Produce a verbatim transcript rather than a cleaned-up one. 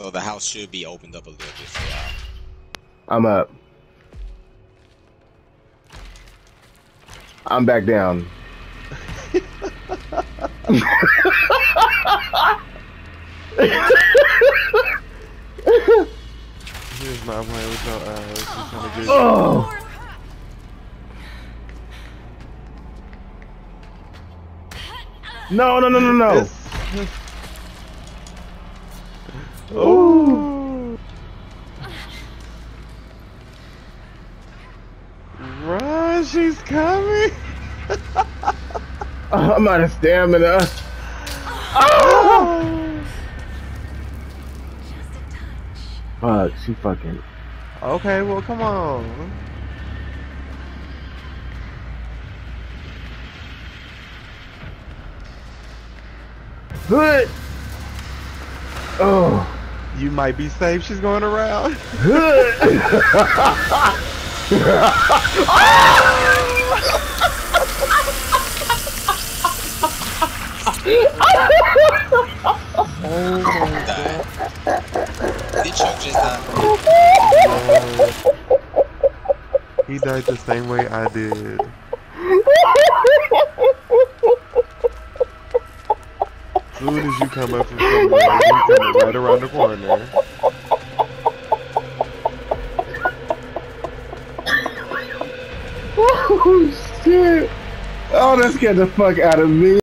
So the house should be opened up a little bit for y'all. I'm up. I'm back down. Here's my way with your eyes. She's trying to get Oh! No, no, no, no, no. Oh! Run, she's coming! I'm out of stamina. Oh! Fuck, she fucking. Okay, well, come on. Good. Oh. You might be safe. She's going around. Good. Oh my god. Did you just die? He died the same way I did. As soon as you come up from somewhere, you come right around the corner. Oh shit! Oh, that scared the fuck out of me.